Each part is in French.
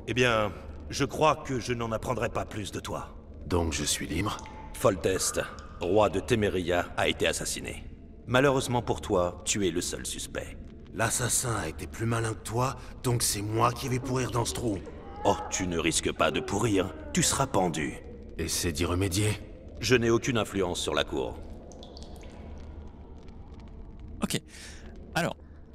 Eh bien, je crois que je n'en apprendrai pas plus de toi. Donc je suis libre? Foltest, roi de Temeria, a été assassiné. Malheureusement pour toi, tu es le seul suspect. L'assassin a été plus malin que toi, donc c'est moi qui vais pourrir dans ce trou. Oh, tu ne risques pas de pourrir, tu seras pendu. Essaie d'y remédier. Je n'ai aucune influence sur la cour. Ok. Alors.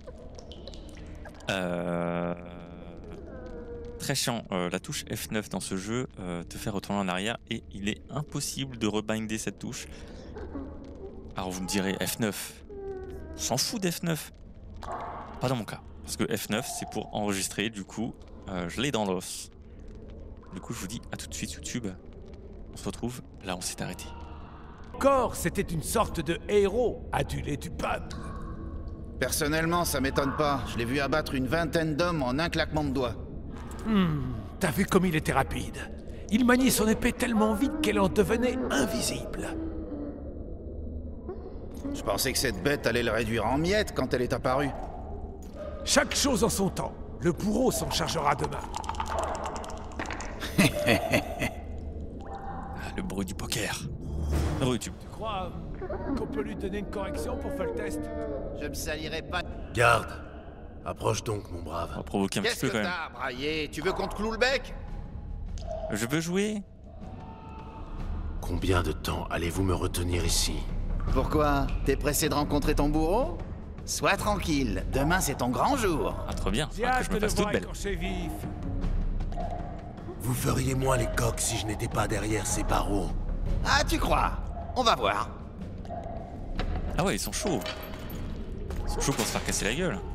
Très chiant. La touche F9 dans ce jeu te fait retourner en arrière et il est impossible de rebinder cette touche. Alors vous me direz F9. On s'en fout d'F9. Pas dans mon cas. Parce que F9 c'est pour enregistrer. Du coup, je l'ai dans l'os. Du coup, je vous dis à tout de suite YouTube. On se retrouve là où on s'est arrêté. Cor, c'était une sorte de héros, adulé du peuple. Personnellement, ça m'étonne pas. Je l'ai vu abattre une vingtaine d'hommes en un claquement de doigts. T'as vu comme il était rapide. Il maniait son épée tellement vite qu'elle en devenait invisible. Je pensais que cette bête allait le réduire en miettes quand elle est apparue. Chaque chose en son temps. Le bourreau s'en chargera demain. Le bruit du poker. Sur YouTube. Tu crois qu'on peut lui donner une correction pour faire le test? Je me salirai pas. Garde. Approche donc, mon brave. On va provoquer un petit Qu'est-ce peu que quand même. t'as, Braillé? Tu veux qu'on te cloue le bec? Je veux jouer. Combien de temps allez-vous me retenir ici? Pourquoi? T'es pressé de rencontrer ton bourreau? Sois tranquille, demain c'est ton grand jour. Ah, trop bien. J'ai Ah, que hâte je de me le fasse toute voir belle. écorché vif. Vous feriez moins les coqs si je n'étais pas derrière ces barreaux. Ah, tu crois? On va voir. Ah ouais, ils sont chauds. Ils sont chauds pour se faire casser la gueule.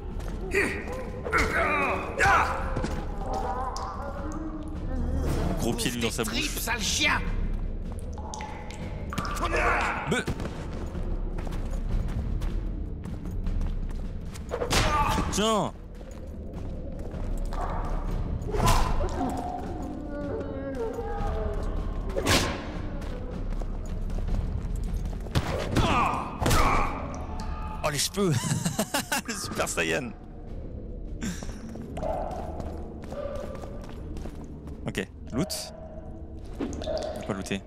Gros pied lui dans sa Tripes, bouche. sale chien! Beuh. Tiens. Oh les cheveux. Le Super Saiyan. Ok, loot. On va pas looter.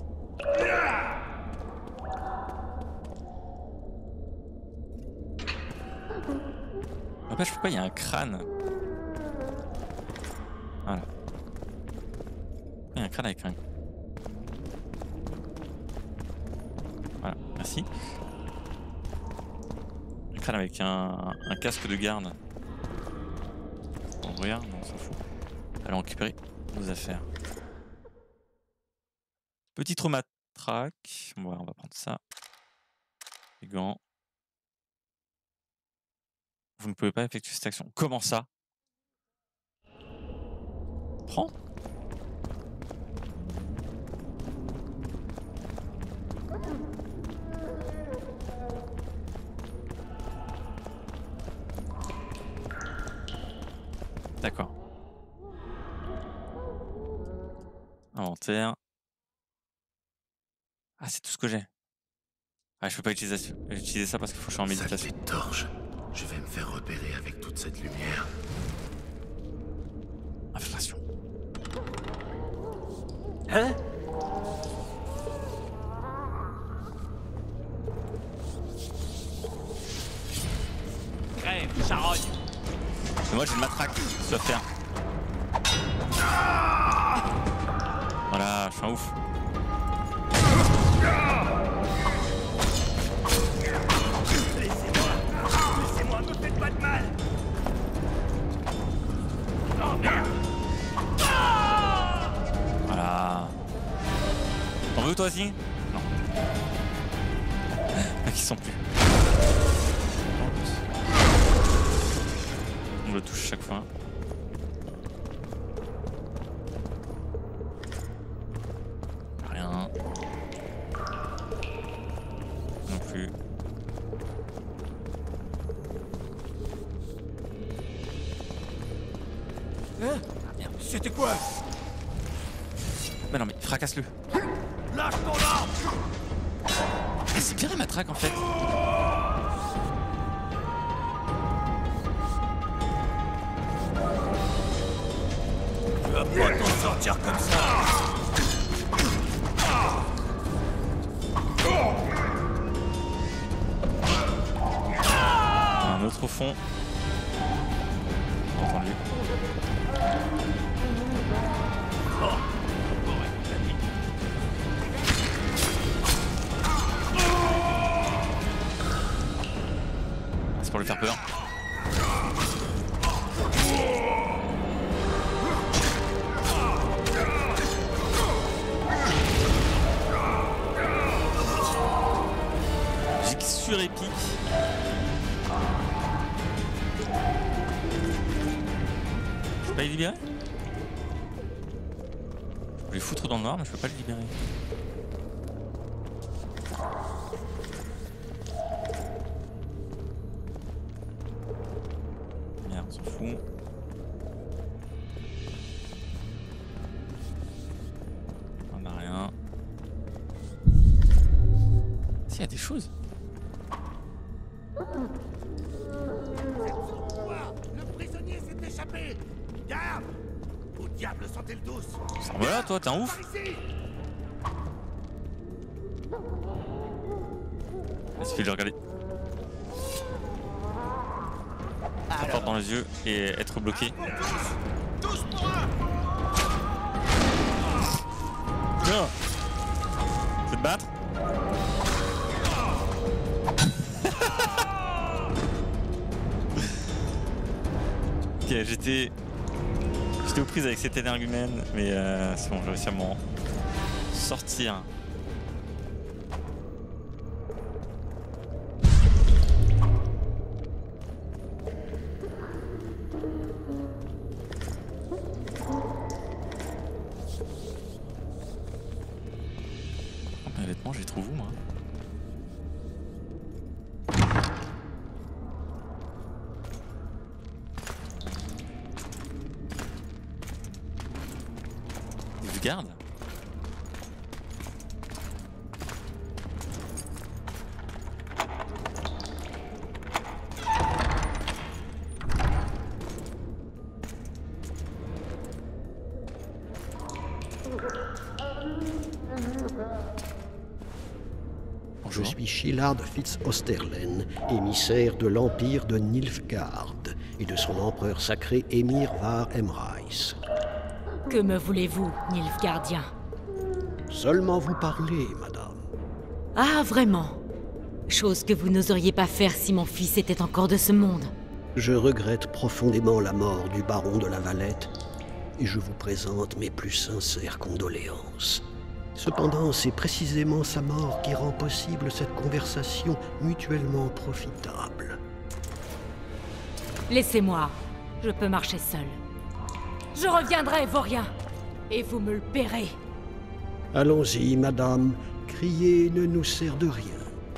N'empêche, pourquoi il y a un crâne? Voilà. Il y a un crâne avec un... Voilà, merci. Un crâne avec un casque de garde. On regarde, non, on s'en fout. Allons récupérer nos affaires. Petit traumatrack. Bon, on va prendre ça. Les gants. Vous ne pouvez pas effectuer cette action. Comment ça? Prends. D'accord. Inventaire. Ah, c'est tout ce que j'ai. Ah, je peux pas utiliser ça parce qu'il faut que je sois en méditation. Saleté de torche. Je vais me faire repérer avec toute cette lumière. Infiltration. Hein? Crève, charogne. Mais moi j'ai une matraque, ça doit faire. Voilà, je suis un ouf. Laissez-moi, me faites pas de mal. Oh merde. Voilà. T'en veux toi aussi? Non. Ils sont plus. On le touche chaque fois. Rien. Non plus. Hein? C'était quoi? Mais non mais fracasse-le. Lâche ton arme! Ah, c'est bien la matraque en fait. vas pas t'en sortir comme ça. Un autre au fond. Entendu. C'est pour lui faire peur. Musique surépique. Je peux pas les libérer? Je peux les foutre dans le noir mais je peux pas les libérer. Merde, on s'en fout. On a rien. S'il y a des choses. Le prisonnier s'est échappé. Garde. Au diable, sentez le douce. Voilà, toi, t'es un ouf. Par ici. Il suffit de le regarder. La porte dans les yeux et être bloqué. Tous pour un. Non. Je vais te battre. Ok, j'étais aux prises avec cet énergumène, mais c'est bon, j'ai réussi à m'en sortir. Mes vêtements, je les trouve où, moi? Je garde. Je suis Shillard Fitz-Osterlen, émissaire de l'Empire de Nilfgaard et de son empereur sacré Émir Var Emreis. Que me voulez-vous, Nilfgaardien? Seulement vous parler, madame. Ah, vraiment? Chose que vous n'oseriez pas faire si mon fils était encore de ce monde. Je regrette profondément la mort du baron de la Valette et je vous présente mes plus sincères condoléances. Cependant, c'est précisément sa mort qui rend possible cette conversation mutuellement profitable. Laissez-moi, je peux marcher seul. Je reviendrai, Vaurien, et vous me le paierez. Allons-y, madame. Crier ne nous sert de rien.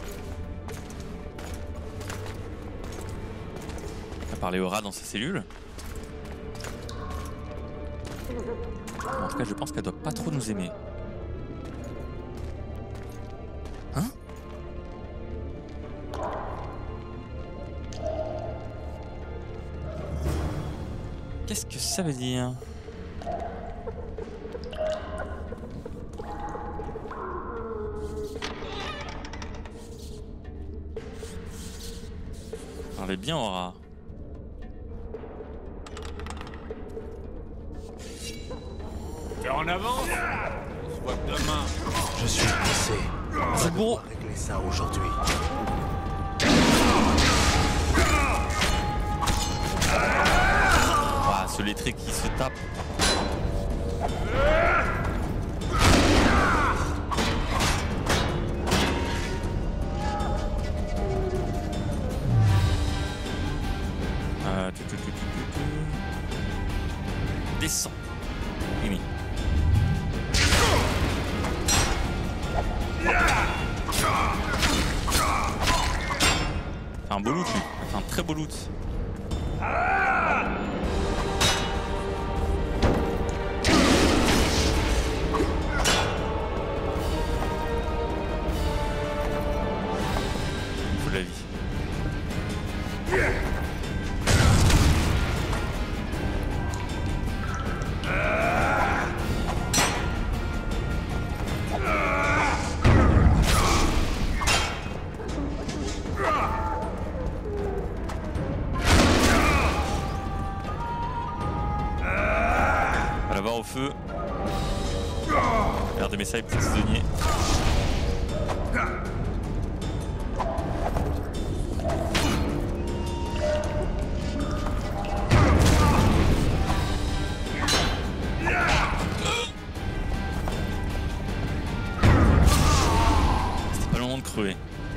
On a parlé au rat dans sa cellule. En tout cas, je pense qu'elle doit pas trop nous aimer. Hein? Qu'est-ce que ça veut dire? Parlez bien au rat. T'es en avance? On se voit que demain. Je suis pressé. C'est bon. On va régler ça aujourd'hui. Ah, ce lettré qui se tape. Descends. Oui. Un beau loot, lui. Un très beau loot. Il faut de la vie. On va la voir au feu. Regardez mes sables, petits prisonniers. C'était pas le moment de crever.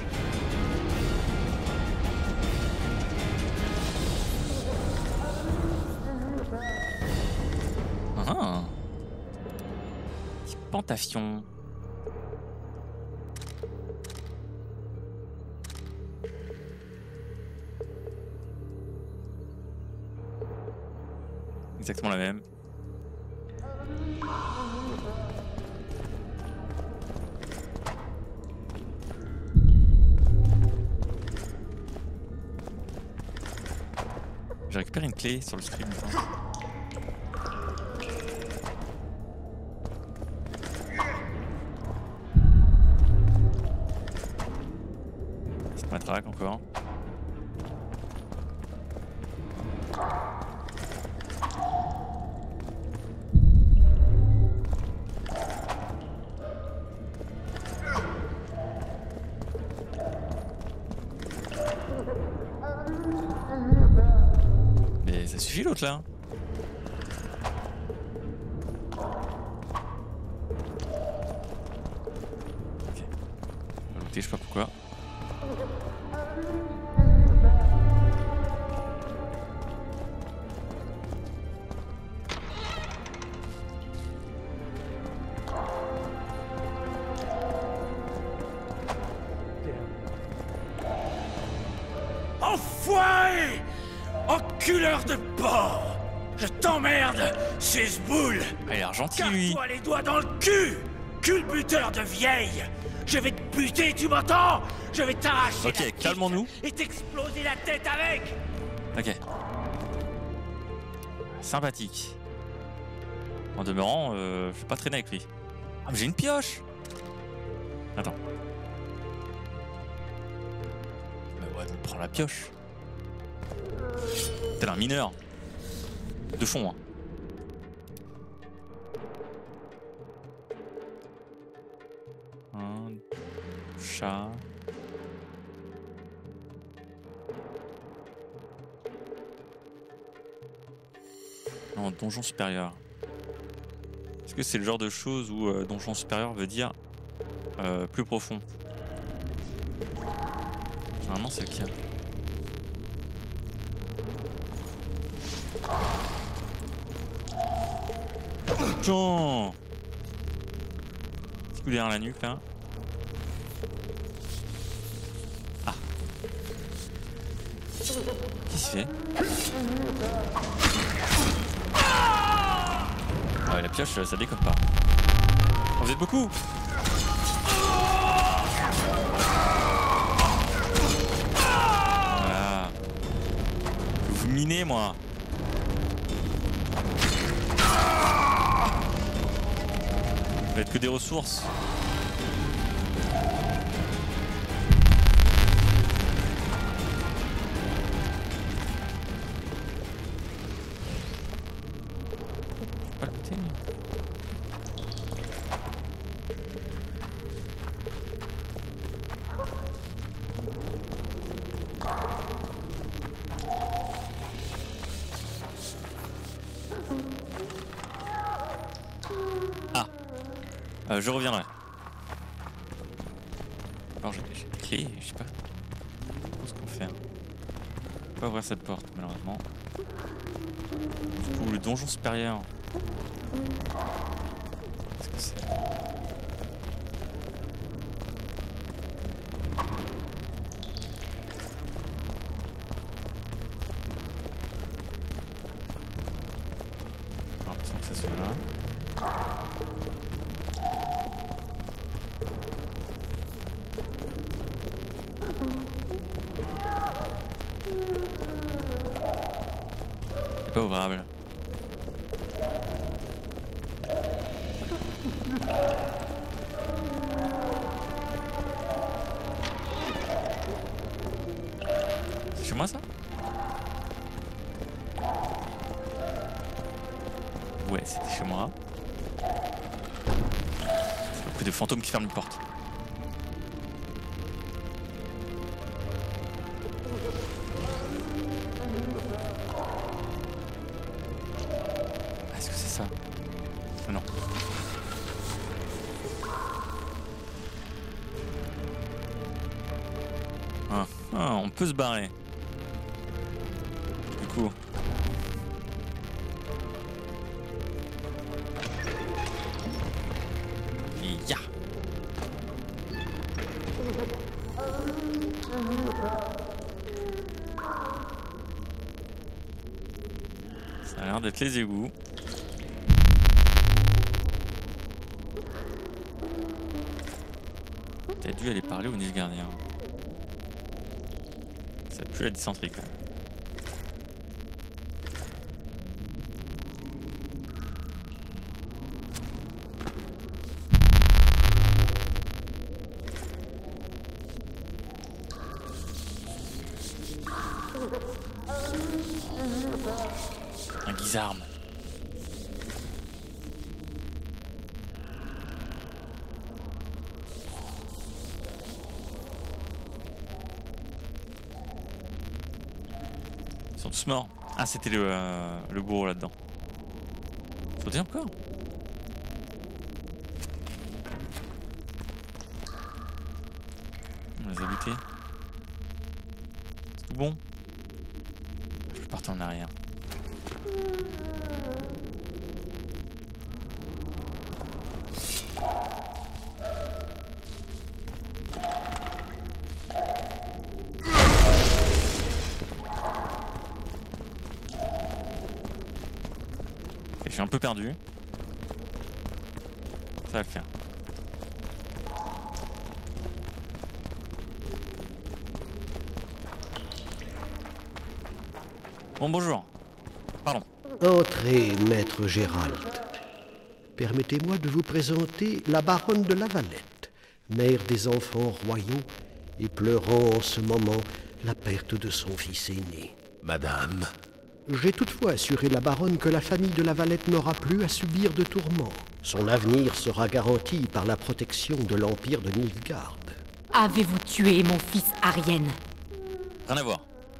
Ah. Petit pentafion. Exactement la même. J'ai récupéré une clé sur le stream. C'est ma traque encore. Mais ça suffit l'autre là. Ok. On va looter, je sais pas pourquoi. Enfoiré! Enculeur de porc! Je t'emmerde, boule. Ah, il a l'air gentil lui. Casse-toi les doigts dans le cul! Culbuteur de vieille! Je vais te buter, tu m'entends? Je vais t'arracher Ok, la tique calmons-nous. et t'exploser la tête avec! Ok. Sympathique. En demeurant, je vais pas traîner avec lui. Ah mais j'ai une pioche. Attends. Bah ouais, mais prends la pioche. T'es un mineur. De fond, hein. Un chat. Non, donjon supérieur. Est-ce que c'est le genre de choses où donjon supérieur veut dire plus profond? Généralement, c'est le cas. Tiens! Petit coup derrière la nuque là. Ah! Qu'est-ce qu'il fait? Ah ouais, la pioche ça déconne pas. Oh, vous êtes beaucoup! Voilà. Vous minez moi! Ça va être que des ressources. Pas le côté. Je reviendrai. Alors j'ai des clés, je sais pas ce qu'on fait. On peut pas ouvrir cette porte malheureusement. Du coup le donjon supérieur. Qu'est-ce que c'est? J'ai l'impression que ça soit là. Pas ouvrable. moi ça? Ouais, c'était chez moi. C'est le coup des fantômes qui ferment une porte. Est-ce que c'est ça? Non. On peut se barrer. Du coup. Ya. Ça a l'air d'être les égouts. T'as dû aller parler au Nilfgaardien. Ça pue la dysenterie quand même. Un guisarme. Ils sont tous morts. Ah, c'était le bourreau là-dedans. Sauter encore? On les a butés. C'est tout bon? Je peux partir en arrière. Je suis un peu perdu. Ça va le faire. Bon, bonjour. Pardon. Entrez, maître Gérald. Permettez-moi de vous présenter la baronne de Lavalette, mère des enfants royaux et pleurant en ce moment la perte de son fils aîné. Madame, J'ai toutefois assuré la baronne que la famille de Lavalette n'aura plus à subir de tourments. Son avenir sera garanti par la protection de l'Empire de Nilfgaard. Avez-vous tué mon fils Arienne? Rien à voir.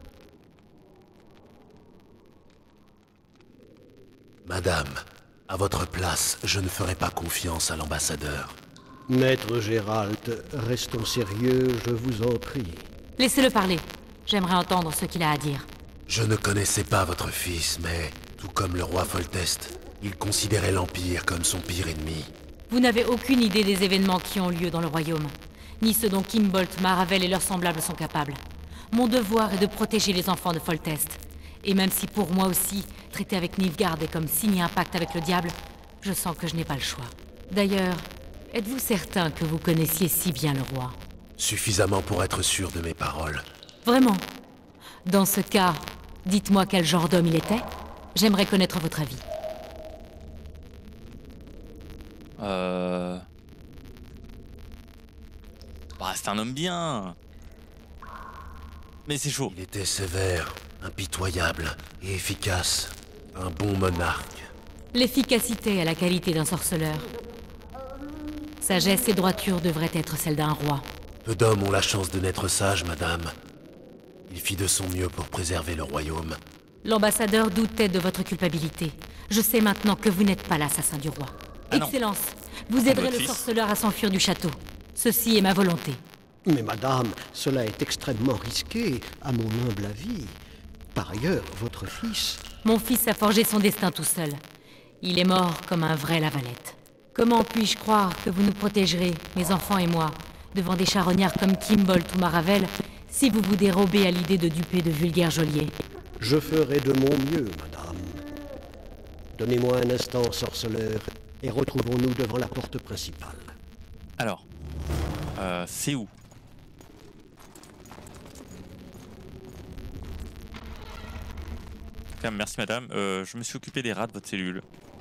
madame, à votre place, je ne ferai pas confiance à l'ambassadeur. Maître Gérald, restons sérieux, je vous en prie. Laissez-le parler. J'aimerais entendre ce qu'il a à dire. Je ne connaissais pas votre fils, mais, tout comme le roi Foltest, il considérait l'Empire comme son pire ennemi. Vous n'avez aucune idée des événements qui ont lieu dans le royaume, ni ce dont Kimbolt, Maravel et leurs semblables sont capables. Mon devoir est de protéger les enfants de Foltest. Et même si pour moi aussi, traiter avec Nilfgaard est comme signer un pacte avec le diable, je sens que je n'ai pas le choix. D'ailleurs, êtes-vous certain que vous connaissiez si bien le roi? Suffisamment pour être sûr de mes paroles. Vraiment? Dans ce cas, dites-moi quel genre d'homme il était. J'aimerais connaître votre avis. Bah, c'est un homme bien. Mais c'est chaud. Il était sévère, impitoyable et efficace. Un bon monarque. L'efficacité a la qualité d'un sorceleur. Sagesse et droiture devraient être celles d'un roi. Peu d'hommes ont la chance de naître sages, madame. Il fit de son mieux pour préserver le royaume. L'ambassadeur doutait de votre culpabilité. Je sais maintenant que vous n'êtes pas l'assassin du roi. Ah non. Excellence, vous aiderez votre le fils. sorceleur à s'enfuir du château. Ceci est ma volonté. Mais madame, cela est extrêmement risqué, à mon humble avis. Par ailleurs, votre fils... Mon fils a forgé son destin tout seul. Il est mort comme un vrai Lavalette. Comment puis-je croire que vous nous protégerez, mes enfants et moi, devant des charognards comme Kimbolt ou Maravel, si vous vous dérobez à l'idée de duper de vulgaires geôliers? Je ferai de mon mieux, madame. Donnez-moi un instant, sorceleur, et retrouvons-nous devant la porte principale. Alors, c'est où? Quand même, merci madame. Je me suis occupé des rats de votre cellule.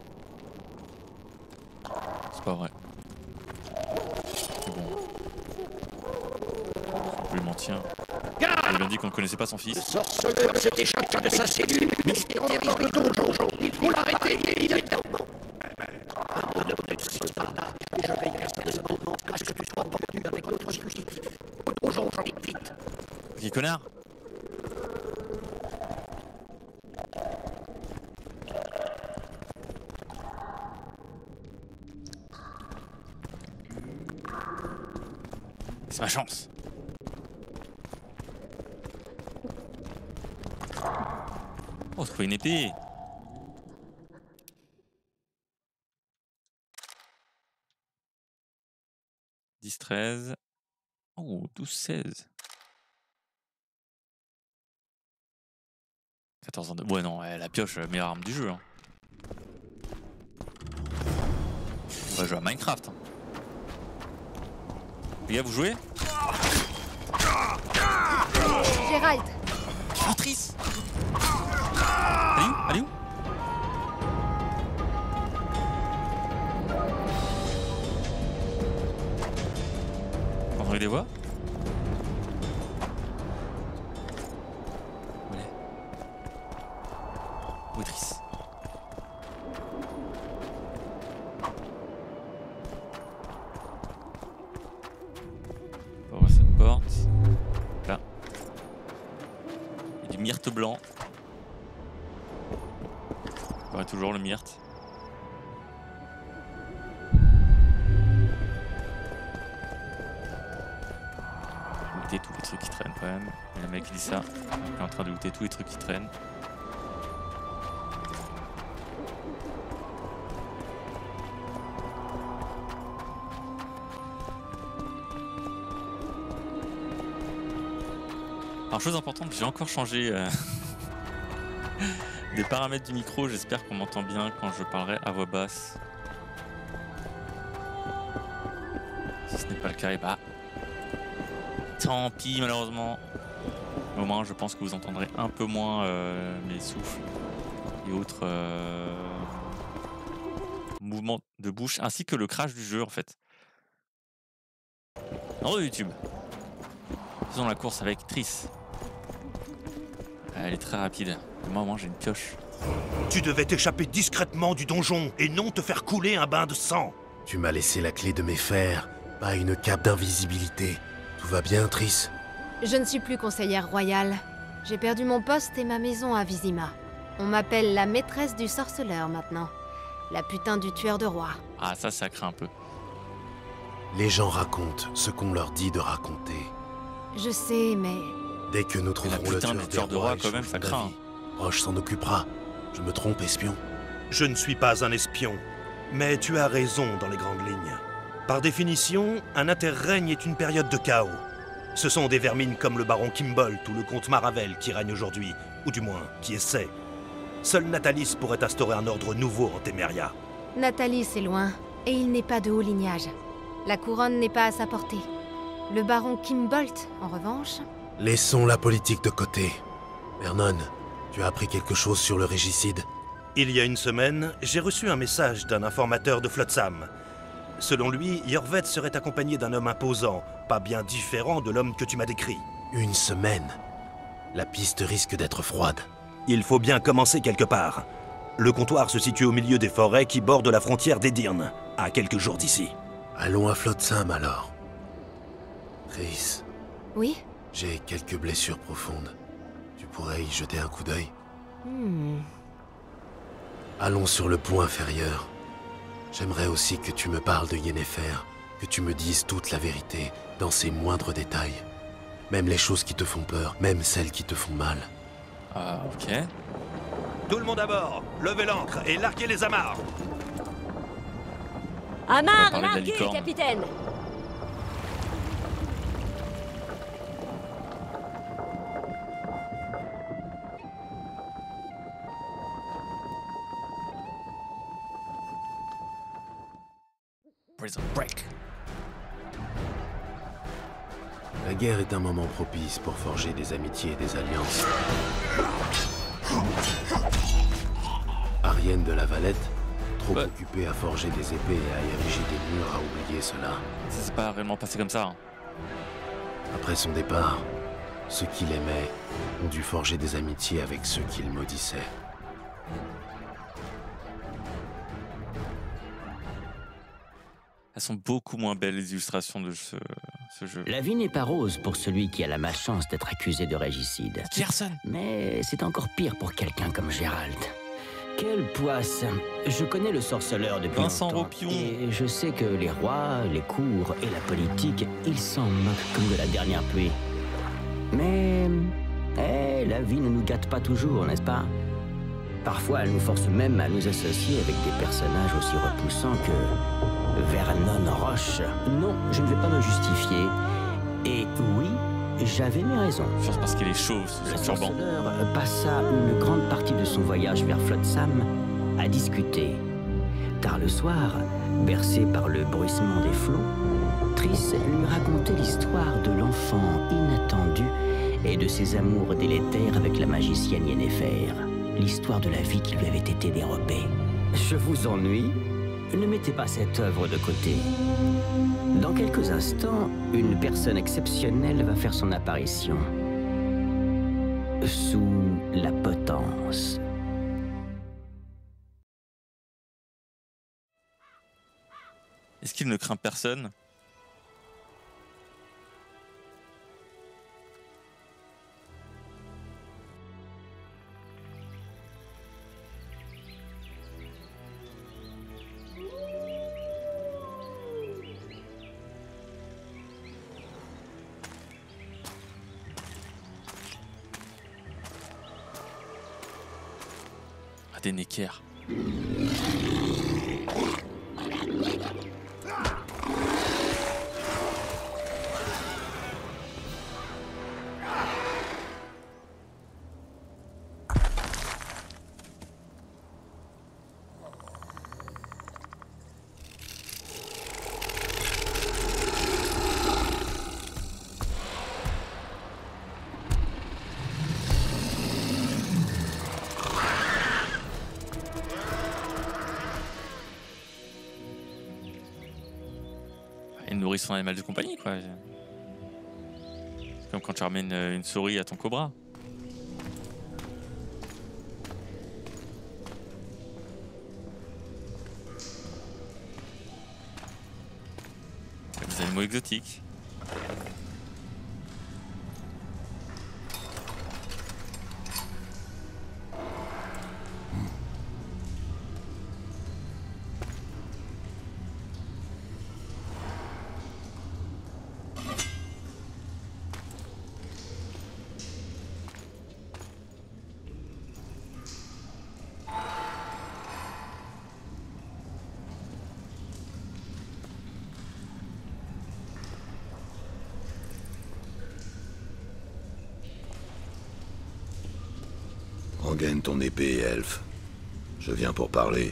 C'est pas vrai. C'est bon. Je peux lui mentir. Garde! J'ai bien dit qu'on ne connaissait pas son fils. Sorceleur s'est échappé de sa cellule et en dirige le donjon. Il faut l'arrêter immédiatement. Je vais rester cependant à ce que tu sois entendu avec notre dispositif. Au donjon, vite. Qui connard? C'est ma chance. Oh, trouver une épée. « 10, 13... Oh, 12, 16... 14 ans de... Ouais, non, la pioche, meilleure arme du jeu. Hein. On va jouer à Minecraft. Hein. Les gars, vous jouez? Gérald! Oh, Triss! Elle est où? Vous entendez des voix? Où elle est? Où est Triss? On va ouvrir cette porte. Là. Il y a du myrte blanc. Il y aurait toujours le myrte. Looter tous les trucs qui traînent quand même. Et le mec qui dit ça, il est en train de looter tous les trucs qui traînent. Alors chose importante, j'ai encore changé des paramètres du micro, j'espère qu'on m'entend bien quand je parlerai à voix basse. Si ce n'est pas le cas, et bah tant pis malheureusement. Au moins je pense que vous entendrez un peu moins mes souffles et autres mouvements de bouche, ainsi que le crash du jeu en fait. En YouTube. Faisons la course avec Triss. Elle est très rapide. Moi, au moins, j'ai une pioche. Tu devais t'échapper discrètement du donjon et non te faire couler un bain de sang. Tu m'as laissé la clé de mes fers, pas une cape d'invisibilité. Tout va bien, Triss? Je ne suis plus conseillère royale. J'ai perdu mon poste et ma maison à Vizima. On m'appelle la maîtresse du sorceleur maintenant. La putain du tueur de rois. Ah, ça craint un peu. Les gens racontent ce qu'on leur dit de raconter. Je sais, mais... Dès que nous trouverons le tueur de roi, quand même, ça craint. Roche s'en occupera. Je me trompe, espion? Je ne suis pas un espion, mais tu as raison dans les grandes lignes. Par définition, un interrègne est une période de chaos. Ce sont des vermines comme le baron Kimbolt ou le comte Maravel qui règnent aujourd'hui, ou du moins, qui essaient. Seule Natalis pourrait instaurer un ordre nouveau en Téméria. Natalis est loin, et il n'est pas de haut lignage. La couronne n'est pas à sa portée. Le baron Kimbolt, en revanche... Laissons la politique de côté. Vernon, tu as appris quelque chose sur le régicide? Il y a une semaine, j'ai reçu un message d'un informateur de Flotsam. Selon lui, Yorvet serait accompagné d'un homme imposant, pas bien différent de l'homme que tu m'as décrit. Une semaine? La piste risque d'être froide. Il faut bien commencer quelque part. Le comptoir se situe au milieu des forêts qui bordent la frontière d'Edirn, à quelques jours d'ici. Allons à Flotsam alors. Triss. Oui? J'ai quelques blessures profondes. Tu pourrais y jeter un coup d'œil? Allons sur le pont inférieur. J'aimerais aussi que tu me parles de Yennefer, que tu me dises toute la vérité, dans ses moindres détails. Même les choses qui te font peur, même celles qui te font mal. Ah, ok. Tout le monde à bord, levez l'ancre et larguez les amarres. Amarre, parler de la larguez, licorne. capitaine! Prison Break. La guerre est un moment propice pour forger des amitiés et des alliances. Arienne de la Valette, trop occupée à forger des épées et à ériger des murs, a oublié cela. Ça s'est pas réellement passé comme ça. Hein. Après son départ, Ceux qu'il aimait ont dû forger des amitiés avec ceux qu'il maudissait. Elles sont beaucoup moins belles, les illustrations de ce jeu. La vie n'est pas rose pour celui qui a la malchance d'être accusé de régicide. Gerson. Mais c'est encore pire pour quelqu'un comme Gérald. Quelle poisse! Je connais le sorceleur depuis Vincent longtemps. Ropion. Et je sais que les rois, les cours et la politique, ils s'en moquent comme de la dernière pluie. Mais... la vie ne nous gâte pas toujours, n'est-ce pas? Parfois, elle nous force même à nous associer avec des personnages aussi repoussants que... Vernon Roche. Non, je ne vais pas me justifier. Et oui, j'avais mes raisons. Juste parce qu'il est chauve, ce Le turban. sorceleur passa une grande partie de son voyage vers Flotsam à discuter. Tard le soir, bercé par le bruissement des flots, Triss lui racontait l'histoire de l'enfant inattendu et de ses amours délétères avec la magicienne Yennefer. L'histoire de la vie qui lui avait été dérobée. Je vous ennuie? Ne mettez pas cette œuvre de côté. Dans quelques instants, une personne exceptionnelle va faire son apparition. Sous la potence. Est-ce qu'il ne craint personne? Des Necker. Il nourrit son animal de compagnie, quoi. C'est comme quand tu ramènes une souris à ton cobra. Des animaux exotiques. Rengaine ton épée, elfe. Je viens pour parler.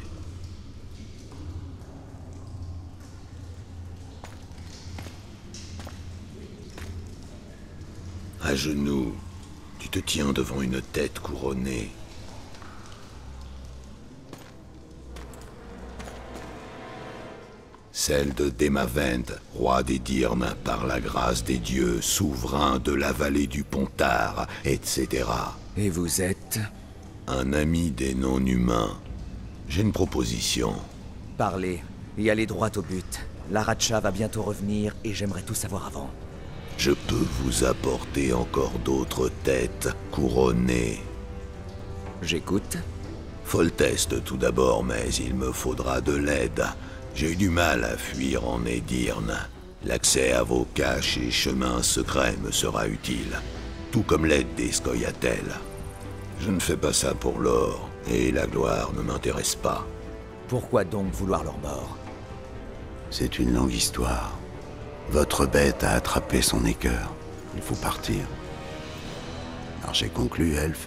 À genoux, tu te tiens devant une tête couronnée. Celle de Démavend, roi des Dyrmes, par la grâce des dieux, souverain de la vallée du Pontard, etc. Et vous êtes? Un ami des non-humains. J'ai une proposition. Parlez, et allez droit au but. L'Aracha va bientôt revenir et j'aimerais tout savoir avant. Je peux vous apporter encore d'autres têtes couronnées. J'écoute. Foltest tout d'abord, mais il me faudra de l'aide. J'ai eu du mal à fuir en Edirne. L'accès à vos caches et chemins secrets me sera utile. Tout comme l'aide des Scoia'tael. Je ne fais pas ça pour l'or, et la gloire ne m'intéresse pas. Pourquoi donc vouloir leur mort? C'est une longue histoire. Votre bête a attrapé son écœur. Il faut partir. Alors j'ai conclu, elfe.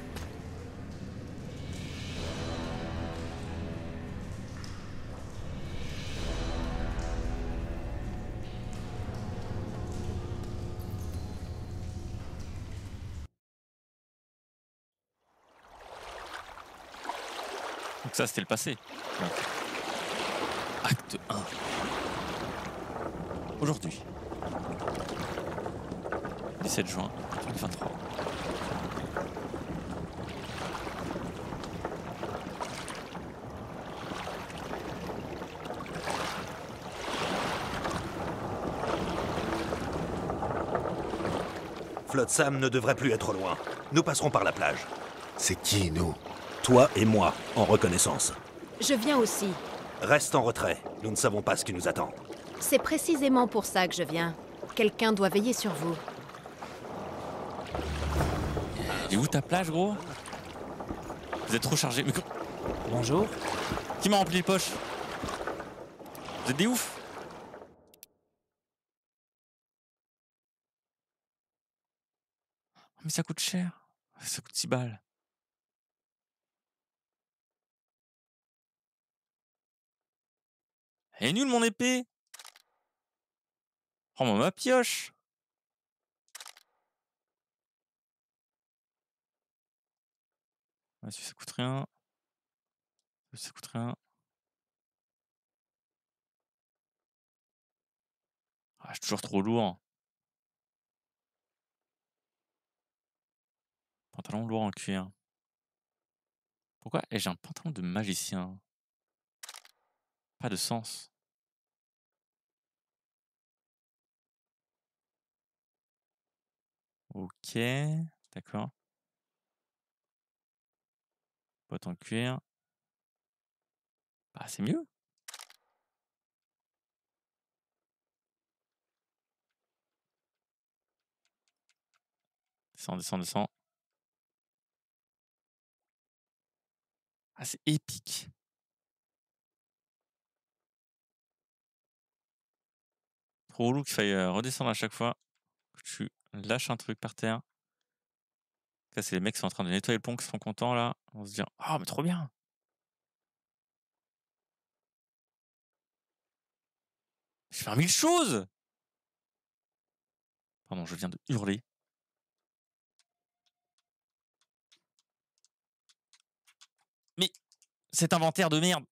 Donc ça, c'était le passé. Donc, acte 1. Aujourd'hui. 17 juin 2023. Flotsam ne devrait plus être loin. Nous passerons par la plage. C'est qui, nous? Toi et moi, en reconnaissance. Je viens aussi. Reste en retrait. Nous ne savons pas ce qui nous attend. C'est précisément pour ça que je viens. Quelqu'un doit veiller sur vous. Et où ta plage, gros? Vous êtes trop chargé. Mais... Bonjour. Qui m'a rempli les poches? Vous êtes des oufs? Mais ça coûte cher. Ça coûte 6 balles. Elle est nulle mon épée. Prends-moi ma pioche. Ouais, ça coûte rien. Ça coûte rien. Ah, je suis toujours trop lourd. Pantalon lourd en cuir. Pourquoi ai-je un pantalon de magicien? Pas de sens. Ok, d'accord. Boîte en cuir. Bah, c'est mieux. Descends, descends, descends. Ah, c'est épique. Trop relou qu'il faille redescendre à chaque fois que tu lâches un truc par terre. Là, c'est les mecs qui sont en train de nettoyer le pont qui sont contents là. On va se dire, ah, mais trop bien. Je vais faire 1000 choses. Pardon, je viens de hurler. Mais cet inventaire de merde.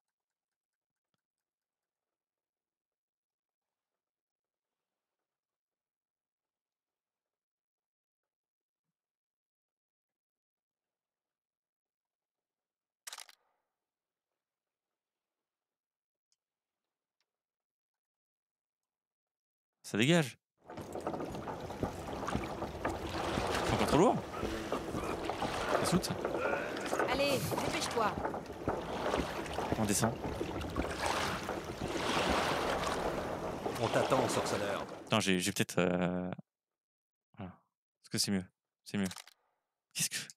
Ça dégage. C'est encore trop lourd. Ça saute. Allez, dépêche-toi. On descend. On t'attend, sorceleur. Non, j'ai peut-être... Voilà. Est-ce que c'est mieux? C'est mieux. Qu'est-ce que...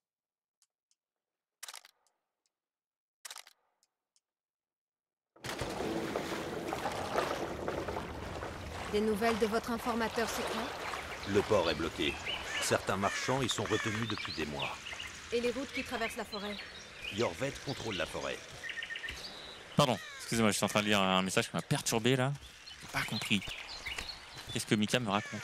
Des nouvelles de votre informateur secret? Le port est bloqué. Certains marchands y sont retenus depuis des mois. Et les routes qui traversent la forêt? Yorvet contrôle la forêt. Pardon, excusez-moi, je suis en train de lire un message qui m'a perturbé là. J'ai pas compris. Qu'est-ce que Mika me raconte?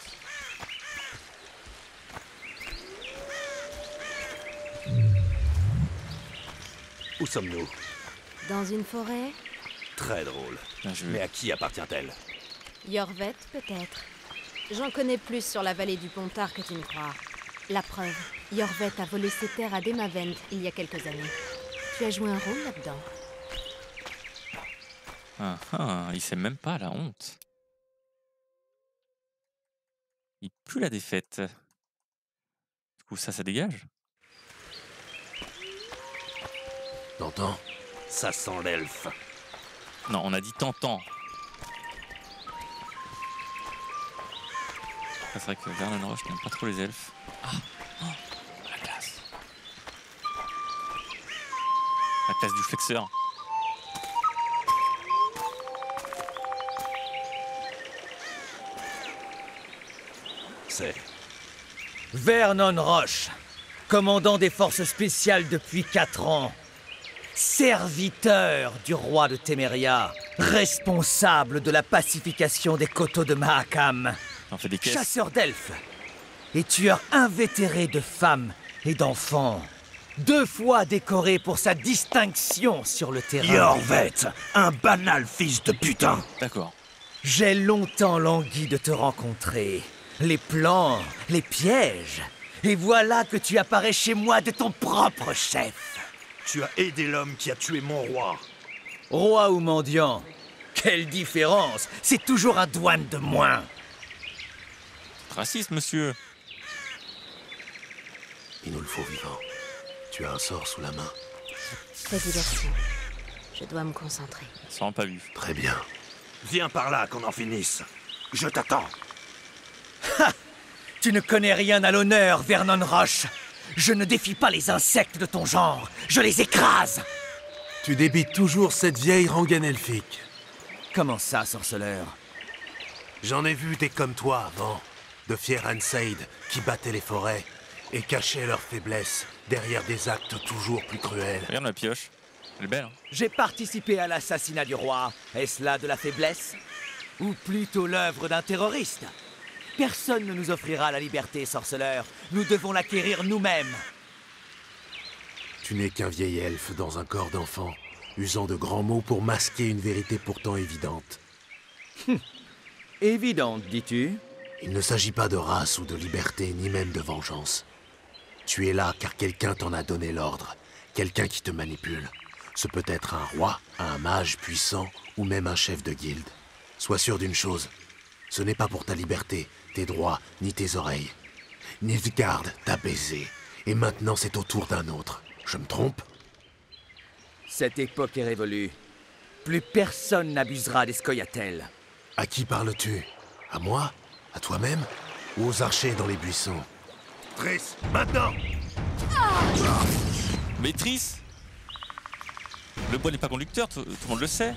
Où sommes-nous? Dans une forêt? Très drôle. Mais à qui appartient-elle? Yorvet, peut-être. J'en connais plus sur la vallée du Pontard que tu ne crois. La preuve, Yorvet a volé ses terres à Demavent il y a quelques années. Tu as joué un rôle là-dedans. Ah, il sait même pas la honte. Il pue la défaite. Du coup, ça dégage. T'entends? Ça sent l'elfe. Non, on a dit t'entends. C'est vrai que Vernon Roche n'aime pas trop les elfes. Ah, oh, la classe. La classe du flexeur. C'est Vernon Roche, commandant des forces spéciales depuis 4 ans. Serviteur du roi de Téméria, responsable de la pacification des coteaux de Mahakam. Chasseur d'elfes et tueur invétéré de femmes et d'enfants. 2 fois décoré pour sa distinction sur le terrain. Yorvet, un banal fils de putain. D'accord. J'ai longtemps langui de te rencontrer. les plans, les pièges. Et voilà que tu apparais chez moi de ton propre chef. Tu as aidé l'homme qui a tué mon roi. Roi ou mendiant, quelle différence! C'est toujours un douane de moins. Raciste, monsieur. Il nous le faut vivant. Tu as un sort sous la main. Fais diversion. Je dois me concentrer. Ça rend pas vu. Très bien. Viens par là qu'on en finisse. Je t'attends. Ha! Tu ne connais rien à l'honneur, Vernon Roche. Je ne défie pas les insectes de ton genre. Je les écrase. Tu débites toujours cette vieille rengaine elfique. Comment ça, sorceleur? J'en ai vu des comme toi avant. De fiers Ansaid qui battaient les forêts et cachaient leurs faiblesses derrière des actes toujours plus cruels. Regarde la pioche. Elle est belle, hein? J'ai participé à l'assassinat du roi. Est-ce là de la faiblesse? Ou plutôt l'œuvre d'un terroriste? Personne ne nous offrira la liberté, sorceleur. Nous devons l'acquérir nous-mêmes. Tu n'es qu'un vieil elfe dans un corps d'enfant, usant de grands mots pour masquer une vérité pourtant évidente. Évidente, dis-tu? Il ne s'agit pas de race ou de liberté, ni même de vengeance. Tu es là car quelqu'un t'en a donné l'ordre, quelqu'un qui te manipule. Ce peut être un roi, un mage puissant, ou même un chef de guilde. Sois sûr d'une chose, ce n'est pas pour ta liberté, tes droits, ni tes oreilles. Nilfgaard t'a baisé, et maintenant c'est au tour d'un autre. Je me trompe? Cette époque est révolue. Plus personne n'abusera des Scoia'tael. À qui parles-tu? À moi? À toi-même? Ou aux archers dans les buissons? Triss, maintenant! Mais Triss! Le bois n'est pas conducteur, tout le monde le sait.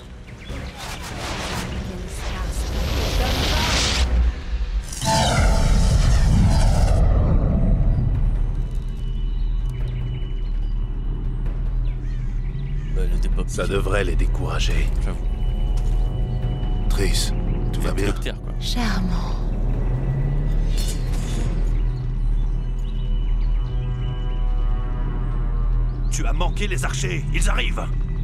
Ça devrait les décourager. J'avoue. Triss, tout va bien? Quoi. Charmant. Tu as manqué les archers, ils arrivent!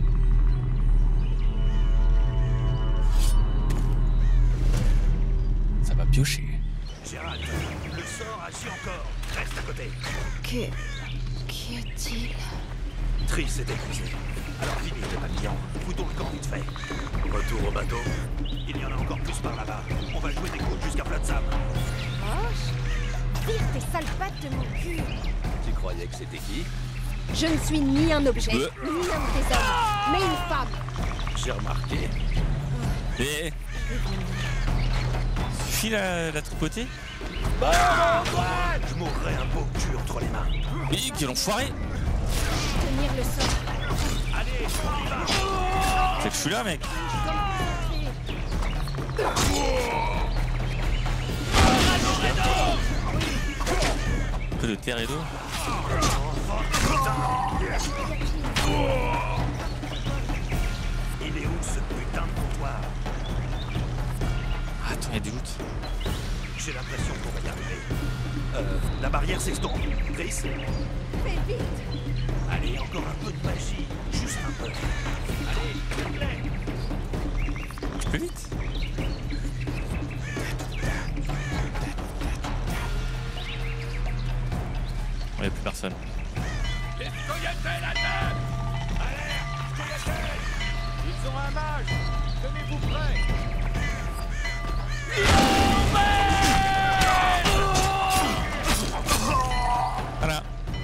Ça va piocher. Gérald, le sort agit encore. Reste à côté. Qu'y a-t-il? Triss est épuisé. Alors finis tes papillons. Foutons le camp vite fait. Retour au bateau. Il y en a encore plus par là-bas. On va jouer des coups jusqu'à Flotsam. Roche, tire tes sales pattes de mon cul. Tu croyais que c'était qui? Je ne suis ni un objet, ni un de tes hommes, mais une femme. J'ai remarqué. Mais... Suffit la tripotée? Je mourrai un beau cul entre les mains. Mais quel enfoiré! Tenir le sort. Allez, on y va! C'est que je suis là, mec! Un peu de terre et d'eau. Il est où ce putain de comptoir? Attends, il y a des doutes. J'ai l'impression qu'on va y arriver. La barrière s'estompe. Triss? Fais vite. Allez, encore un peu de magie. Juste un peu. Allez, s'il te plaît. Tu peux vite? Il n'y a plus personne. Les Scoia'tael attaquent! Alerte! Scoia'tael! Ils ont un mage! Tenez-vous prêts! Voilà.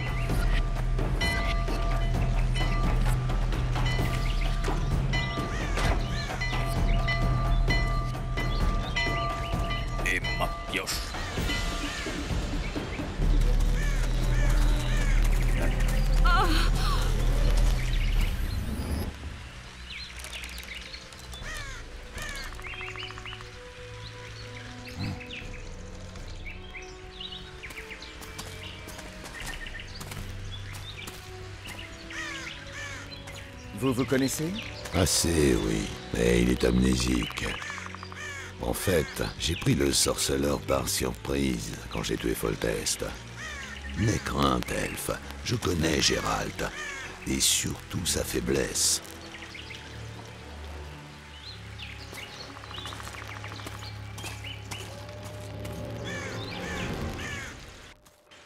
Et ma pioche. Vous connaissez? Assez, oui, mais il est amnésique. En fait, j'ai pris le sorceleur par surprise quand j'ai tué Foltest. N'aie crainte, elfe, je connais Gérald, et surtout sa faiblesse.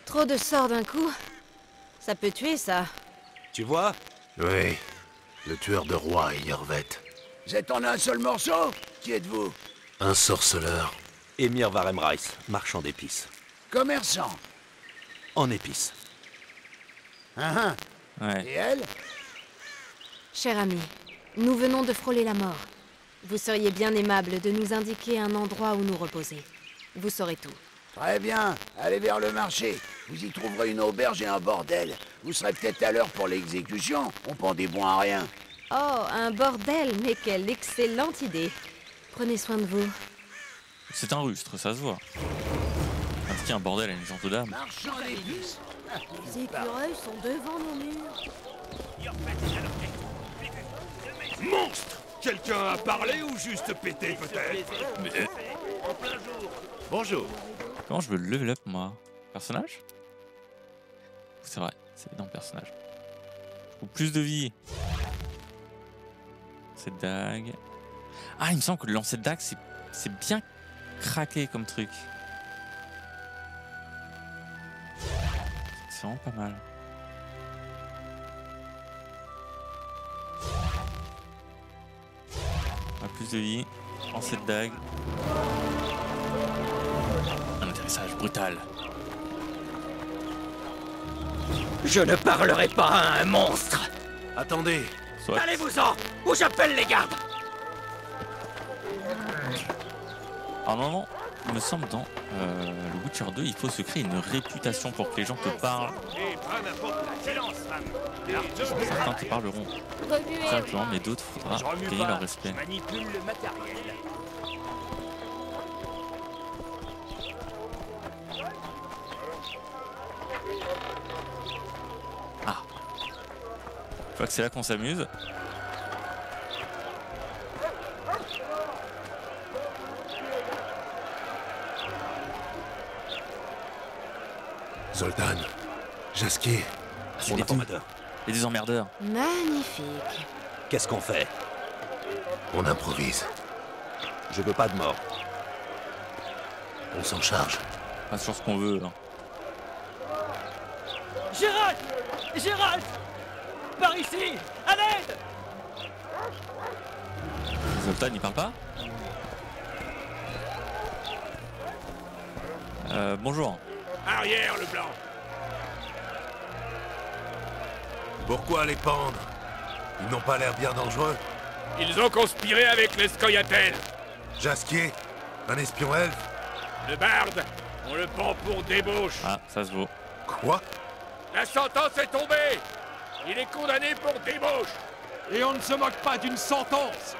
Trop de sorts d'un coup? Ça peut tuer, ça. Tu vois? Oui, le tueur de roi et Yorvet. Vous êtes en un seul morceau? Qui êtes-vous? Un sorceleur. Emir Varemreis, marchand d'épices. Commerçant. En épices. Ah ah. Ouais. Et elle? Cher ami, nous venons de frôler la mort. Vous seriez bien aimable de nous indiquer un endroit où nous reposer. Vous saurez tout. Très bien, allez vers le marché. Vous y trouverez une auberge et un bordel. Vous serez peut-être à l'heure pour l'exécution. On pend des bons à rien. Oh, un bordel, mais quelle excellente idée. Prenez soin de vous. C'est un rustre, ça se voit. Indiquer un bordel à une gente d'âme. Marchand d'épices. Les écureuils sont devant nos murs. Monstre! Quelqu'un a parlé ou juste pété, peut-être? Bonjour. Comment je veux le level up, moi? Personnage? C'est vrai, c'est dans le personnage. Ou plus de vie. Cette dague. Ah, il me semble que le lancer de dague, c'est bien craqué comme truc. C'est vraiment pas mal. Ah, plus de vie. Lancer de dague. Un atterrissage brutal. Je ne parlerai pas à un monstre. Attendez. Soit. Allez-vous-en, ou j'appelle les gardes. Alors non, il me semble dans le Witcher 2, il faut se créer une réputation pour que les gens te parlent. Certains te parleront simplement, mais d'autres, il faudra gagner leur respect. Ah. Je crois que c'est là qu'on s'amuse. Zoltan. Jaskier. Mon informateur. Et des emmerdeurs. Magnifique. Qu'est-ce qu'on fait? On improvise. Je veux pas de mort. On s'en charge. Pas sur ce qu'on veut. Hein. Gérald! Gérald! Par ici! À l'aide! Zoltan, il parle pas? Bonjour. Arrière, le blanc. Pourquoi les pendre? Ils n'ont pas l'air bien dangereux. Ils ont conspiré avec les Scoia'tael. Jaskier? Un espion elfe? Le barde, on le prend pour débauche. Ah, ça se vaut. Quoi? La sentence est tombée. Il est condamné pour débauche. Et on ne se moque pas d'une sentence.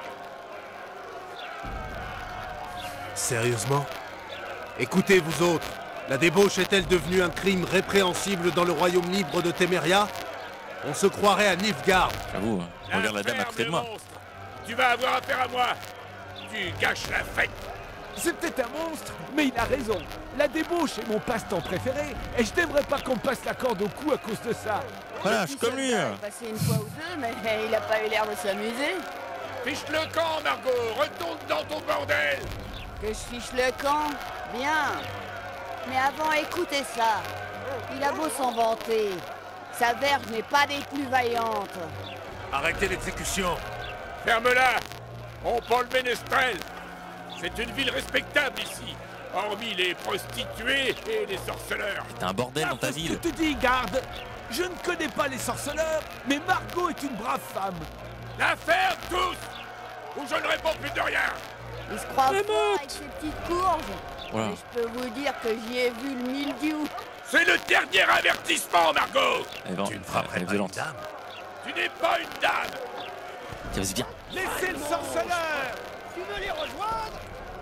Sérieusement? Écoutez, vous autres, la débauche est-elle devenue un crime répréhensible dans le royaume libre de Téméria? On se croirait à Nilfgaard. J'avoue, regarde la dame à côté de moi. Tu vas avoir affaire à moi. Tu gâches la fête. C'est peut-être un monstre, mais il a raison. La débauche est mon passe-temps préféré, et je n'aimerais pas qu'on me passe la corde au cou à cause de ça. Voilà, je suis comme lui. Il a passé une fois ou deux, mais il a pas eu l'air de s'amuser. Fiche le camp, Margot. Retourne dans ton bordel. Que je fiche le camp? Bien. Mais avant, écoutez ça. Il a beau s'en vanter. Sa verge n'est pas des plus vaillantes. Arrêtez l'exécution. Ferme-la. On prend le ménestrel. C'est une ville respectable ici, hormis les prostituées et les sorceleurs. T'as un bordel dans ta ville. Je te dis, garde, je ne connais pas les sorceleurs, mais Margot est une brave femme. La ferme tous, ou je ne réponds plus de rien. Il se croit fort avec ses petites courges. Voilà. Mais je peux vous dire que j'y ai vu le mildiou. C'est le dernier avertissement, Margot. Tu ne frapperais pas une dame. Tu n'es pas une dame. Vas-y, viens. Laissez le sorceleur. Tu veux les rejoindre?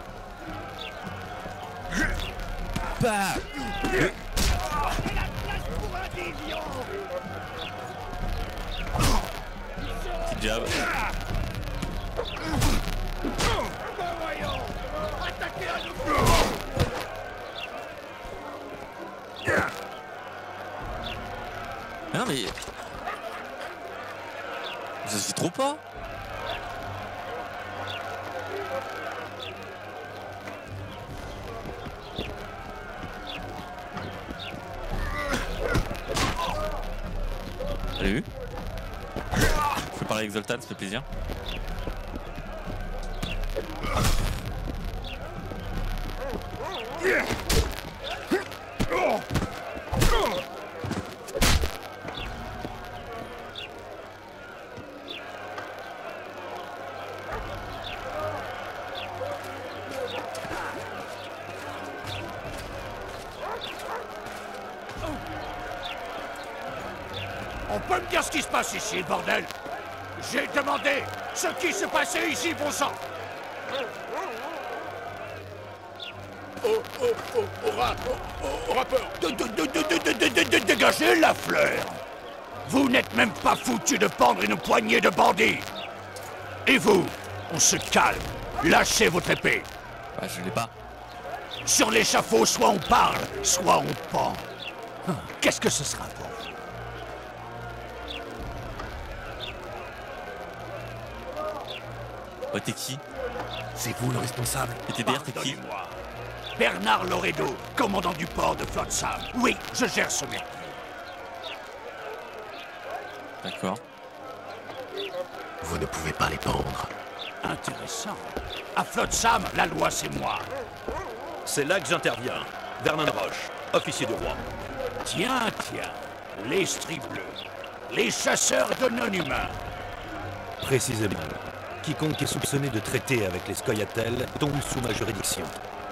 Bah. Petit jab. Mais non mais... Ça suffit trop pas. Salut. Je peux parler avec Zoltan, ça fait plaisir. On peut me dire ce qui se passe ici, bordel? J'ai demandé ce qui se passait ici, bon sang. Au rapport. Dégagez la fleur. Vous n'êtes même pas foutu de pendre une poignée de bandits. Et vous, on se calme. Lâchez votre épée. Bah, je l'ai pas. Sur l'échafaud, soit on parle, soit on pend. Qu'est-ce que ce sera pour vous? Ouais, t'es qui? C'est vous le responsable. Et t'es derrière, t'es qui? Bernard Loredo, commandant du port de Flotsam. Oui, je gère ce mercure. D'accord. Vous ne pouvez pas les pendre. Intéressant. À Flotsam, la loi, c'est moi. C'est là que j'interviens. Vernon Roche, officier du roi. Tiens, les stries bleus. Les chasseurs de non-humains. Précisément. Quiconque est soupçonné de traiter avec les Scoia'tael tombe sous ma juridiction.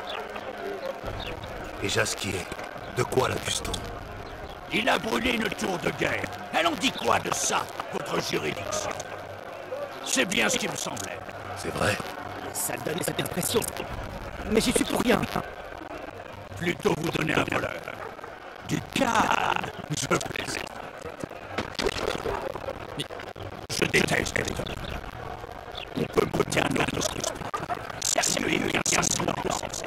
Et Jasquier, de quoi l'accuse-t-on? Il a brûlé une tour de guerre. Elle en dit quoi de ça, votre juridiction? C'est bien ce qui me semblait. C'est vrai. Ça donnait cette impression. Mais j'y suis pour rien. Plutôt vous donner un voleur. Du calme, je plaisante. Je déteste les voleurs. On peut me dire un autre truc. Sérieux et bien silence.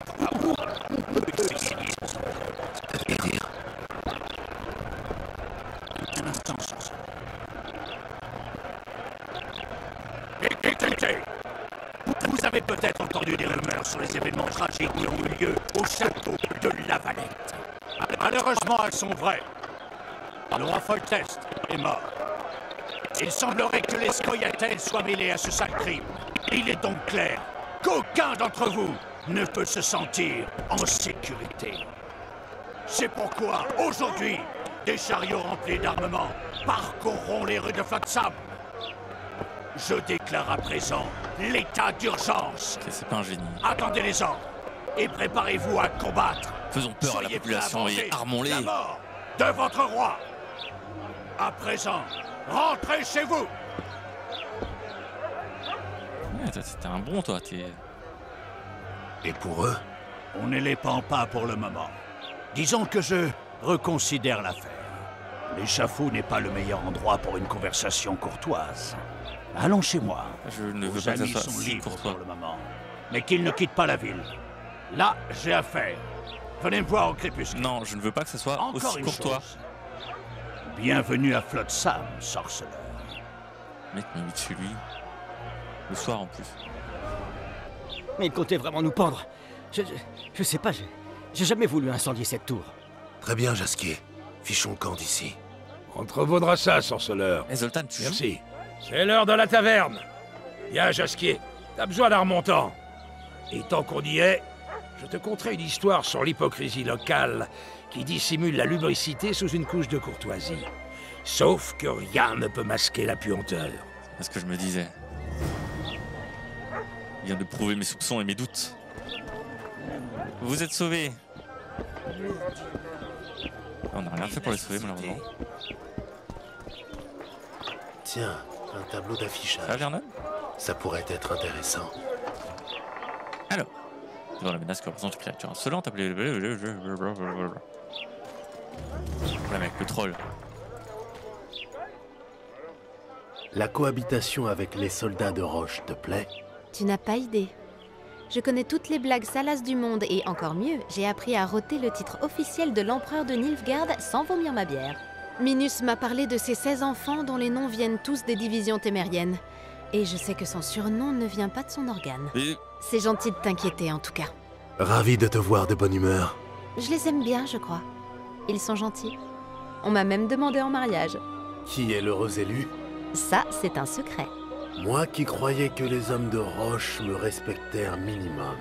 Un instant, sans ça. Écoutez, vous avez peut-être entendu des rumeurs sur les événements tragiques qui ont eu lieu au château de La Valette. Malheureusement, elles sont vraies. Le roi Foltest est mort. Il semblerait que les Scoia'tael soient mêlés à ce sale crime. Il est donc clair qu'aucun d'entre vous ne peut se sentir en sécurité. C'est pourquoi, aujourd'hui, des chariots remplis d'armement parcourront les rues de Flotsam. Je déclare à présent l'état d'urgence. Okay, c'est pas un génie. Attendez les ordres et préparez-vous à combattre. Faisons peur à la population et armons-les. La mort de votre roi. À présent, rentrez chez vous. Ouais, t'es un bon, toi. Et pour eux? On ne les pend pas pour le moment. Disons que je reconsidère l'affaire. L'échafaud n'est pas le meilleur endroit pour une conversation courtoise. Allons chez moi. Je ne veux Vos pas que ça amis soit sont si libres courtois. pour le moment. Mais qu'ils ne quittent pas la ville. Là, j'ai affaire. Venez me voir au crépuscule. Non, je ne veux pas que ce soit Encore aussi une courtois. chose. Bienvenue à Flotsam, sorceleur. Le mec m'a mis dessus lui. Le soir en plus. Mais il comptait vraiment nous pendre. Je sais pas, j'ai jamais voulu incendier cette tour. Très bien, Jasquier. Fichons le camp d'ici. Contrevaudra ça, sorceleur. Eh Zoltan, tu Merci. C'est l'heure de la taverne. Viens, Jasquier. T'as besoin d'un remontant. Et tant qu'on y est, je te conterai une histoire sur l'hypocrisie locale qui dissimule la lubricité sous une couche de courtoisie. Sauf que rien ne peut masquer la puanteur. C'est ce que je me disais. Il vient de prouver mes soupçons et mes doutes. Vous êtes sauvés. On n'a rien fait pour les sauver malheureusement. Tiens, un tableau d'affichage. Ah, Vernon? Ça pourrait être intéressant. Alors, devant la menace que représente une créature insolente appelée... Ouais mec, le troll. La cohabitation avec les soldats de Roche te plaît? Tu n'as pas idée. Je connais toutes les blagues salaces du monde et encore mieux, j'ai appris à rôter le titre officiel de l'empereur de Nilfgaard sans vomir ma bière. Minus m'a parlé de ses 16 enfants dont les noms viennent tous des divisions témériennes. Et je sais que son surnom ne vient pas de son organe. C'est gentil de t'inquiéter en tout cas. Ravi de te voir de bonne humeur. Je les aime bien, je crois. Ils sont gentils. On m'a même demandé en mariage. Qui est l'heureux élu? Ça, c'est un secret. Moi qui croyais que les hommes de roche me respectaient un minimum.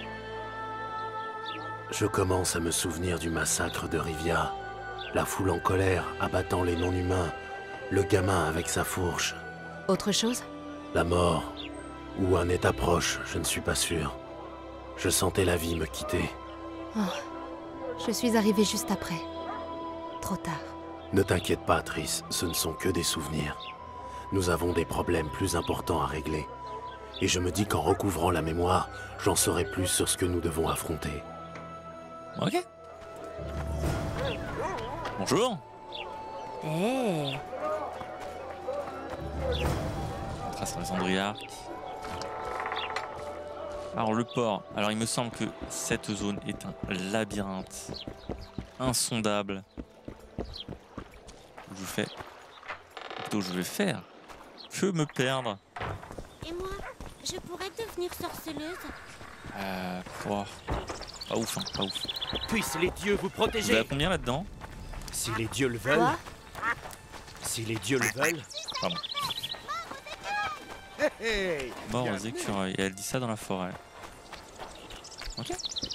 Je commence à me souvenir du massacre de Rivia. La foule en colère, abattant les non-humains. Le gamin avec sa fourche. Autre chose? La mort. Ou un état proche, je ne suis pas sûr. Je sentais la vie me quitter. Oh, je suis arrivée juste après. Trop tard. Ne t'inquiète pas, Triss, ce ne sont que des souvenirs. Nous avons des problèmes plus importants à régler. Et je me dis qu'en recouvrant la mémoire, j'en saurai plus sur ce que nous devons affronter. Ok. Bonjour. Hey. Trace Alexandria. Alors le port. Alors il me semble que cette zone est un labyrinthe insondable. Je fais. Plutôt je vais faire que me perdre. Et moi, je pourrais devenir sorceleuse? Oh. Pas ouf, hein, pas ouf. Puissent les dieux vous Vous protéger. avez combien là-dedans? Si les dieux le veulent. Quoi? Si les dieux le veulent. Pardon. Hey, Mort aux écureuils. Et elle dit ça dans la forêt. Ok.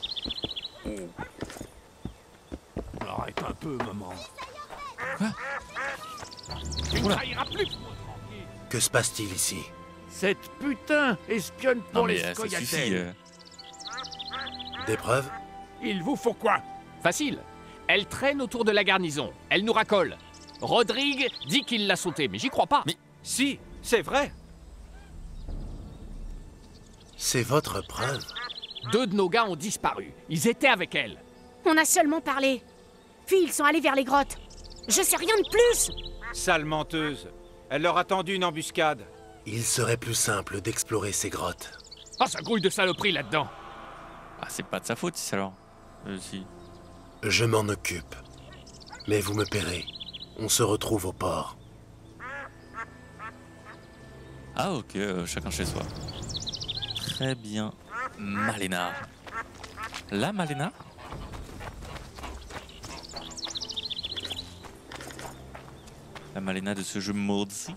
Arrête un peu, maman. Quoi? Tu ne trahiras plus pour moi, tranquille. Que se passe-t-il ici? Cette putain espionne pour Non mais les ça suffit. scoyatelles. Des preuves? Il vous faut quoi? Facile. Elle traîne autour de la garnison. Elle nous racole. Rodrigue dit qu'il l'a sautée, mais j'y crois pas. Mais si, c'est vrai. C'est votre preuve? 2 de nos gars ont disparu. Ils étaient avec elle. On a seulement parlé. Puis ils sont allés vers les grottes. Je sais rien de plus. Sale menteuse. Elle leur a tendu une embuscade. Il serait plus simple d'explorer ces grottes. Ah, ça grouille de saloperie là-dedans. Ah, c'est pas de sa faute, si alors. Si. Je m'en occupe. Mais vous me paierez. On se retrouve au port. Ah ok, chacun chez soi. Très bien. Malena. La Malena? La Malena de ce jeu maudit.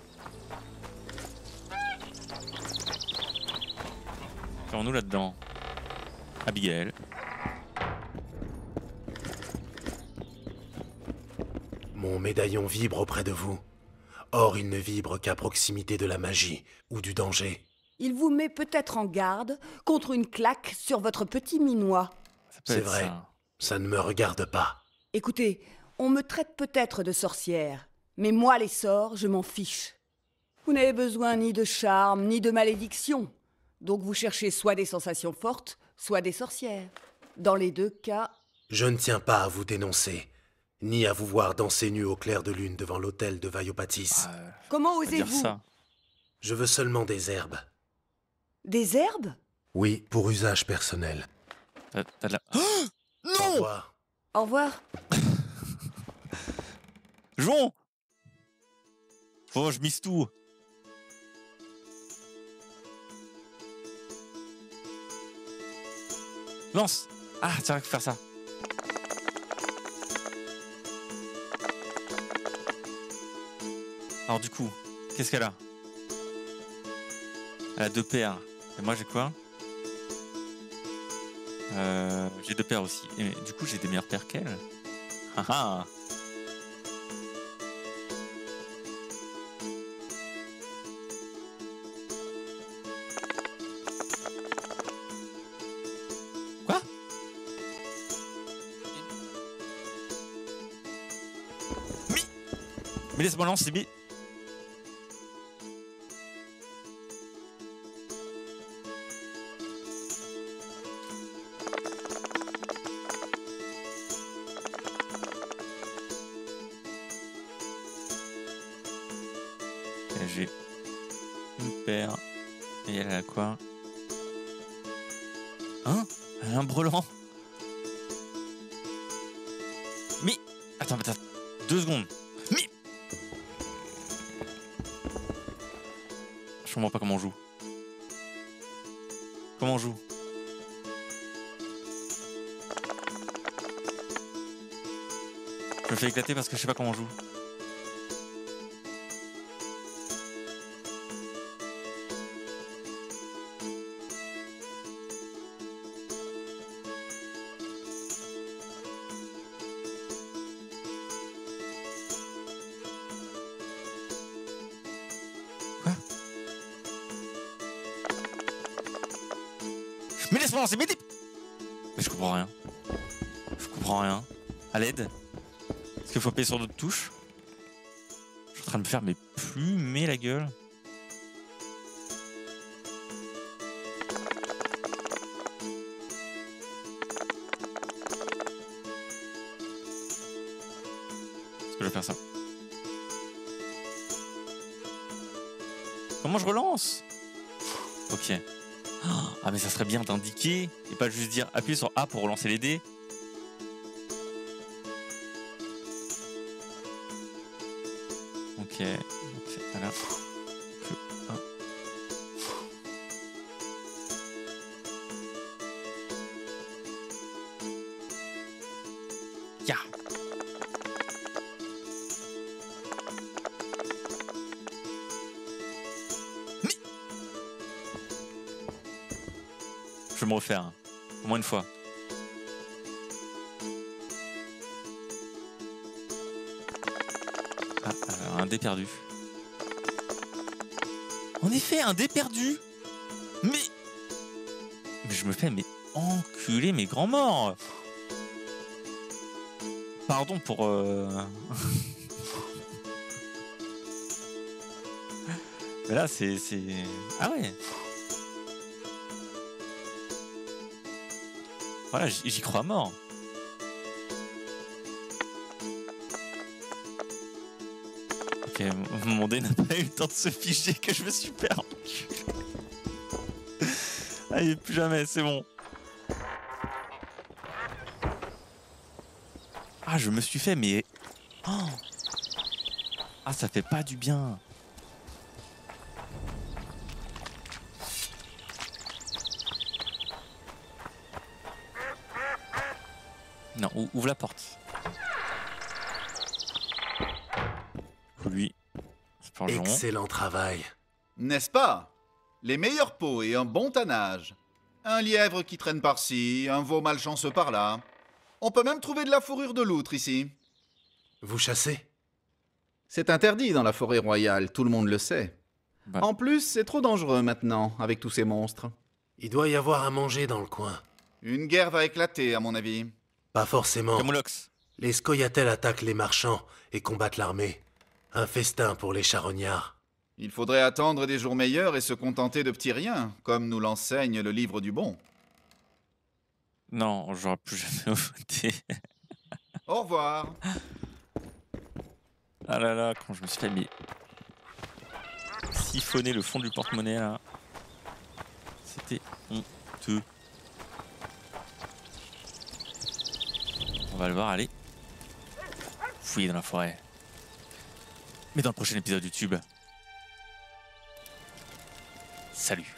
Qu'avons-nous là-dedans? Abigail. Mon médaillon vibre auprès de vous. Or, il ne vibre qu'à proximité de la magie ou du danger. Il vous met peut-être en garde contre une claque sur votre petit minois. C'est vrai, ça ne me regarde pas. Écoutez, on me traite peut-être de sorcière, mais moi les sorts, je m'en fiche. Vous n'avez besoin ni de charme, ni de malédiction. Donc vous cherchez soit des sensations fortes, soit des sorcières. Dans les 2 cas... Je ne tiens pas à vous dénoncer, ni à vous voir danser nu au clair de lune devant l'hôtel de Vaiopatis. Comment osez-vous? Je veux seulement des herbes. Des herbes? Oui, pour usage personnel. T'as de la... Oh non! Au revoir. Au revoir. Jouons! Oh, je mise tout. Lance! Ah, tu vas faire ça. Alors du coup, qu'est-ce qu'elle a? Elle a 2 paires. Et moi j'ai quoi? J'ai 2 paires aussi. Et du coup j'ai des meilleures paires qu'elle. Haha. Quoi? Mais laisse-moi lancer, mais... J'ai une paire. Et elle a quoi? Hein? Elle a un brelan. Mais... Attends, 2 secondes. Mais... Je comprends pas comment on joue. Comment on joue? Je me fais éclater parce que je sais pas comment on joue. laisse-moi lancer mes dés. Mais je comprends rien. Je comprends rien. À l'aide. Est-ce qu'il faut appuyer sur d'autres touches? Je suis en train de me faire mais plumer la gueule. Est-ce que je vais faire ça? Comment je relance? Ok. Ah mais ça serait bien d'indiquer et pas juste dire appuyer sur A pour relancer les dés. Ok, voilà. Ya. Mais je vais me refaire, hein. Au moins une fois. Un dé perdu. En effet, un dé perdu. Mais je me fais enculer mes grands morts. Pardon pour... Mais là, c'est... Ah ouais. Voilà, j'y crois à mort. Ok, mon dé n'a pas eu le temps de se figer que je me suis perdu. Allez, plus jamais, c'est bon. Ah, je me suis fait, mais... Oh. Ah, ça fait pas du bien. Non, ouvre la porte. Lui, excellent travail. N'est-ce pas? Les meilleures peaux et un bon tannage. Un lièvre qui traîne par-ci, un veau malchanceux par-là. On peut même trouver de la fourrure de loutre ici. Vous chassez? C'est interdit dans la forêt royale, tout le monde le sait. Bah. En plus, c'est trop dangereux maintenant, avec tous ces monstres. Il doit y avoir à manger dans le coin. Une guerre va éclater, à mon avis. Pas forcément. Camoulox. Les Scoia'tael attaquent les marchands et combattent l'armée. Un festin pour les charognards. Il faudrait attendre des jours meilleurs et se contenter de petits riens, comme nous l'enseigne le livre du bon. Non, j'aurais plus jamais voté. Au revoir. Ah là là, quand je me suis fait siphonner le fond du porte-monnaie là. C'était honteux. On va le voir aller fouiller dans la forêt. Mais dans le prochain épisode YouTube. Salut.